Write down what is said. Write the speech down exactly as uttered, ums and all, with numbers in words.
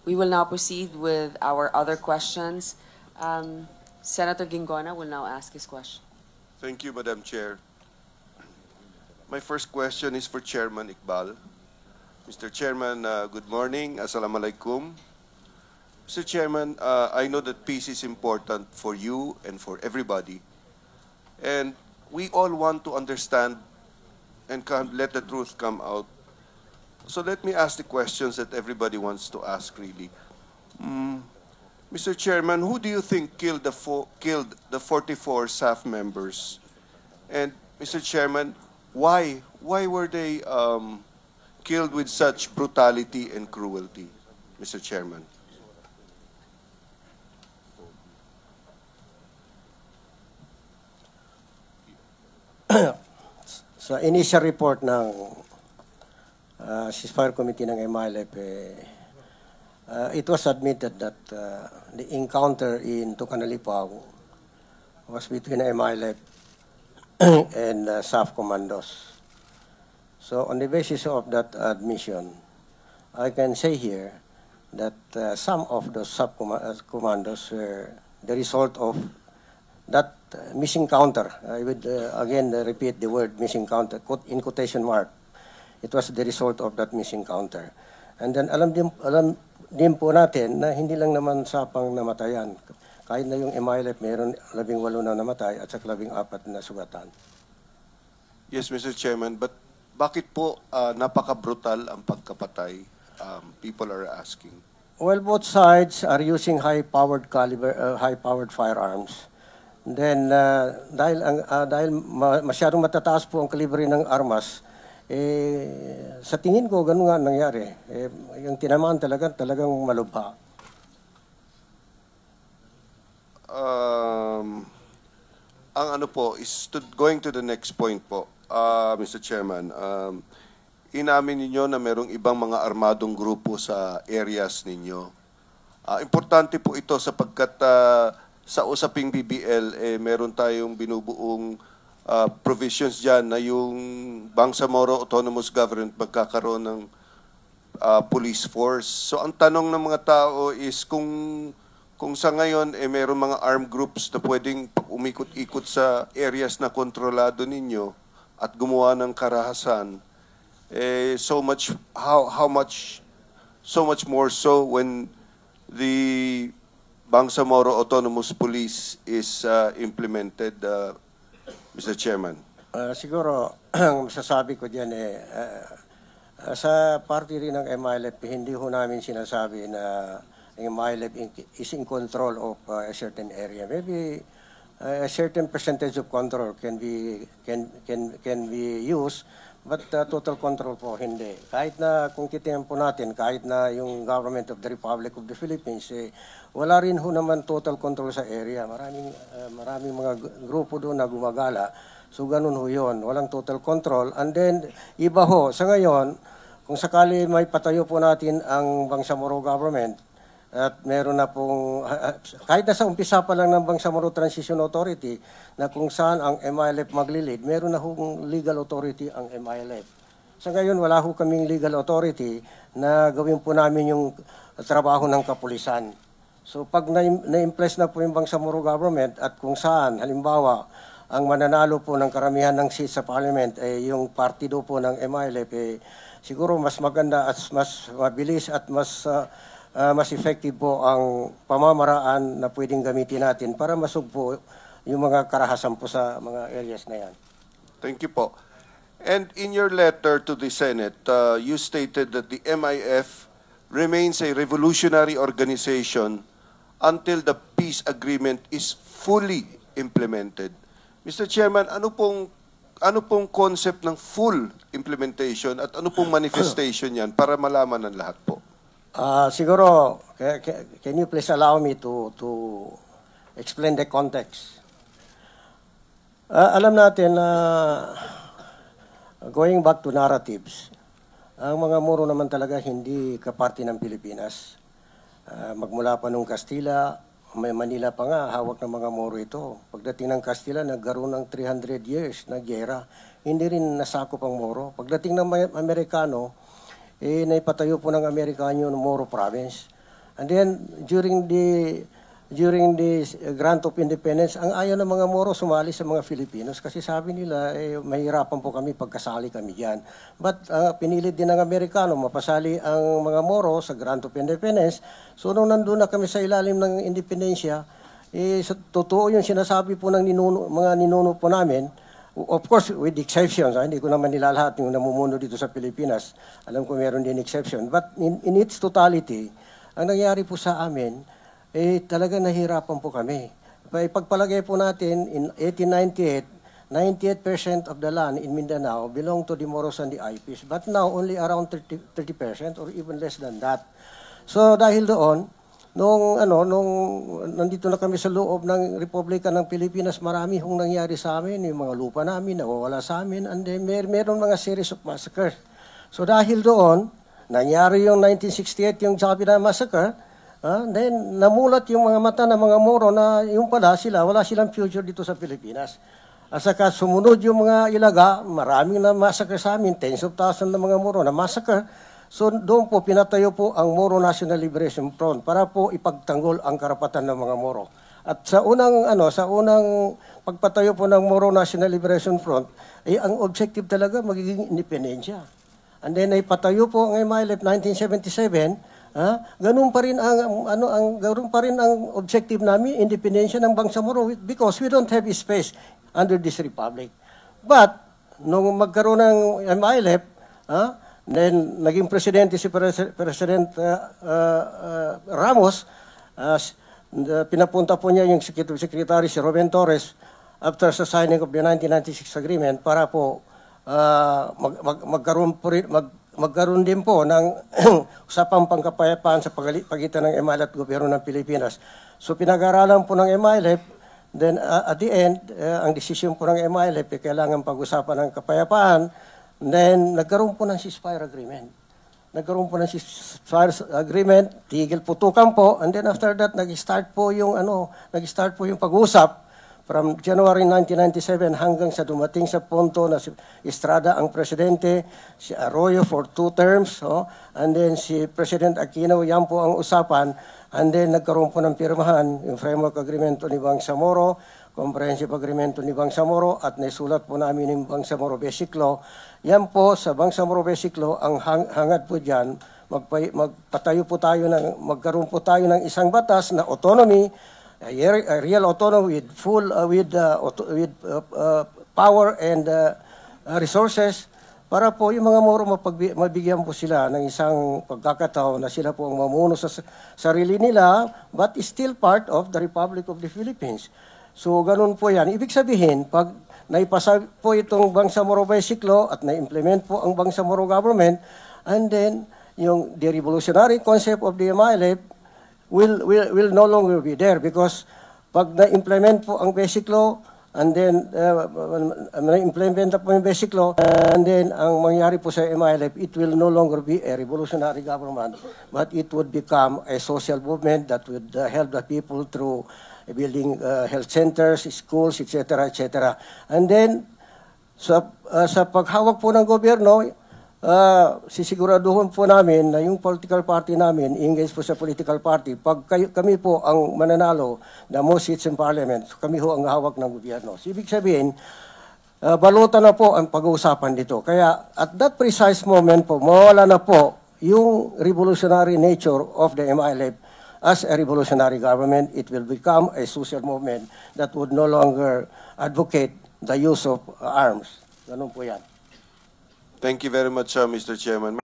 We will now proceed with our other questions. Um, Senator Guingona will now ask his question. Thank you, Madam Chair. My first question is for Chairman Iqbal. Mister Chairman, uh, good morning. Assalamualaikum. Mister Chairman, uh, I know that peace is important for you and for everybody. And we all want to understand and come, let the truth come out. So let me ask the questions that everybody wants to ask, really. Mm, Mister Chairman, who do you think killed the, fo killed the forty-four S A F members? And Mister Chairman, why, why were they um, killed with such brutality and cruelty, Mister Chairman? Sa initial report ng uh, ceasefire committee ng M I L F, eh, uh, it was admitted that uh, the encounter in Tucanalipaw was between M I L F and uh, S A F commandos. So on the basis of that admission, I can say here that uh, some of those S A F com commandos were the result of that uh, missing counter. I would uh, again uh, repeat the word missing counter in quotation mark. It was the result of that missing counter. And then alam din, alam din po natin na hindi lang naman sapang namatayan. Kahit na yung M I L F mayroon labing walo na namatay at saka labing apat na sugatan. Yes, Mister Chairman, but bakit po uh, napaka-brutal ang pagkapatay? Um, people are asking. Well, both sides are using high-powered caliber, uh, high-powered firearms. Then, uh, dahil, uh, dahil ma masyadong matataas po ang kalibre ng armas, eh, sa tingin ko, ganun nga nangyari. Eh, yung tinamaan talaga, talagang malubha. Um, ang ano po, is to, going to the next point po, uh, Mister Chairman. Um, inamin ninyo na merong ibang mga armadong grupo sa areas ninyo. Uh, importante po ito sapagkat uh, sa usaping B B L, eh, meron tayong binubuong uh, provisions dyan na yung Bangsamoro Autonomous Government magkakaroon ng uh, police force. So ang tanong ng mga tao is kung, kung sa ngayon eh, meron mga armed groups na pwedeng umikot-ikot sa areas na kontrolado ninyo at gumawa ng karahasan, eh, so much, how, how much, so much more so when the Bangsamoro Autonomous Police is uh, implemented, uh, Mister Chairman? Uh, siguro, ang masasabi ko dyan eh, uh, uh, sa party rin ng M I L F, hindi ho namin sinasabi na ang M I L F is in control of uh, a certain area. Maybe uh, a certain percentage of control can be, can, can, can be used, but uh, total control po hindi. Kahit na kung titingnan po natin, kahit na yung government of the Republic of the Philippines, eh, wala rin ho naman total control sa area. Maraming, uh, maraming mga grupo doon na gumagala. So ganun ho yun. Walang total control. And then, iba ho, sa ngayon, kung sakali may patayo po natin ang Bangsamoro government, at meron na pong, kahit na sa umpisa pa lang ng Bangsamoro Transition Authority, na kung saan ang M I L F maglilid, meron na hong legal authority ang M I L F. Sa ngayon, wala ho kaming legal authority na gawin po namin yung trabaho ng kapulisan. So pag na-impress na po yung Bangsamoro government at kung saan, halimbawa, ang mananalo po ng karamihan ng seats sa parliament ay eh, yung partido po ng M I L F, eh, siguro mas maganda at mas mabilis at mas uh, Uh, mas effective po ang pamamaraan na pwedeng gamitin natin para masugpo yung mga karahasan po sa mga areas na yan. Thank you po. And in your letter to the Senate, uh, you stated that the M I F remains a revolutionary organization until the peace agreement is fully implemented. Mister Chairman, ano pong ano pong concept ng full implementation at ano pong manifestation yan para malaman ng lahat po? Uh, siguro, can you please allow me to to explain the context? Uh, alam natin na uh, going back to narratives, ang mga Moro naman talaga hindi kaparte ng Pilipinas. Uh, magmula pa nung Kastila, may Manila pa nga, hawak ng mga Moro ito. Pagdating ng Kastila, nagkaroon ng three hundred years na giyera. Hindi rin nasakop ang Moro. Pagdating ng Amerikano, eh, naipatayo po ng Amerikano yung Moro Province. And then, during the during the grant of independence, ang ayaw ng mga Moro sumali sa mga Filipinos kasi sabi nila, eh, mahirapan po kami pagkasali kami dyan. But uh, pinilit din ng Amerikano, mapasali ang mga Moro sa grant of independence. So nung nandun na kami sa ilalim ng independensya, eh, so, totoo yung sinasabi po ng ninuno, mga ninuno po namin. Of course, with exceptions. Ah, hindi ko naman nilalahat yung namumuno dito sa Pilipinas. Alam ko meron din exception. But in, in its totality, ang nangyari po sa amin, eh talaga nahirapan po kami. Pagpalagay po natin, in eighteen ninety-eight, ninety-eight percent of the land in Mindanao belonged to the Moros and the I Ps. But now, only around thirty percent or even less than that. So dahil doon, nung, ano, nung nandito na kami sa loob ng Republika ng Pilipinas, marami hong nangyari sa amin. Yung mga lupa namin, nawawala sa amin. And then, mer meron mga series of massacres. So dahil doon, nangyari yung nineteen sixty-eight, yung Sabina Massacre. Uh, then, namulat yung mga mata ng mga Moro na yung pala sila, wala silang future dito sa Pilipinas. At saka sumunod yung mga Ilaga, maraming na massacre sa amin, tens of thousands ng mga Moro na massacre. So doon po pinatayo po ang Moro National Liberation Front para po ipagtanggol ang karapatan ng mga Moro. At sa unang ano, sa unang pagpatayo po ng Moro National Liberation Front, ay ang objective talaga magiging independensya. And then ay patayo po ang M I L F nineteen seventy-seven. Ha? Ganun pa rin ang ano ang ganun pa rin ang objective namin, independensya ng Bangsamoro, because we don't have space under this republic. But nung magkaroon ng M I L F, ha? Then naging presidente si Pres President uh, uh, uh, Ramos, uh, pinapunta po niya yung Secretary si Ruben Torres after sa signing of the nineteen ninety-six agreement para po uh, mag, mag, magkaroon po rin, mag, magkaroon din po ng usapang pangkapayapaan sa pagitan ng M I L F at gobyerno ng Pilipinas. So pinag-aralan po ng M I L F, then uh, at the end, uh, ang desisyon po ng M I L F, eh, kailangan pag-usapan ng kapayapaan, then nagkaroon po ng ceasefire agreement. Nagkaroon po ng ceasefire agreement, tigil putukan po, and then after that, nag-start po yung, ano, nag-start po yung pag-usap, from January nineteen ninety-seven hanggang sa dumating sa punto na si Estrada ang presidente, si Arroyo for two terms, oh, and then si President Aquino, yan po ang usapan, and then nagkaroon po ng pirmahan yung framework agreement ni Bangsamoro, comprehensive agreement ni Bangsamoro, at naisulat po namin yung Bangsamoro Basic Law. Yan po sa Bangsamoro Basic Law, ang hang hangad po dyan, magpay magpatayo po tayo, ng, magkaroon po tayo ng isang batas na autonomy, a real autonomy with full uh, with uh, auto, with uh, uh, power and uh, uh, resources para po yung mga Moro mabigyan po sila ng isang pagkakataon na sila po ang mamuno sa sarili nila, but is still part of the Republic of the Philippines. So ganun po yan. Ibig sabihin, pag naipasa po itong Bangsamoro Basic Law at na-implement po ang Bangsamoro government, and then yung the revolutionary concept of the M I L F will will will no longer be there, because pag na-implement po ang Basic Law, and then uh, na-implement po yung Basic Law, and then ang mangyari po sa M I L F, it will no longer be a revolutionary government, but it would become a social movement that would uh, help the people through building uh, health centers, schools, et cetera, et cetera. And then sa uh, sa paghawak po ng gobyerno, Uh, sisiguraduhin po namin na yung political party namin, engage po sa political party. Pag kayo, kami po ang mananalo na most seats in parliament, kami ho ang hawak ng gobyerno. So, ibig sabihin, uh, balutan na po ang pag-uusapan dito. Kaya at that precise moment po, mawala na po yung revolutionary nature of the M I L F as a revolutionary government. It will become a social movement that would no longer advocate the use of arms. Ganun po yan. Thank you very much, uh, Mister Chairman.